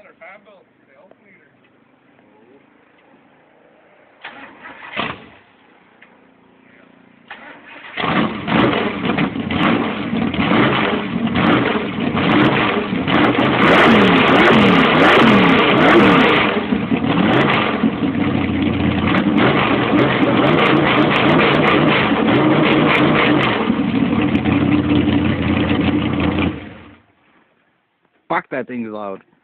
or fan bill. The elf meter. Fuck, that thing's loud.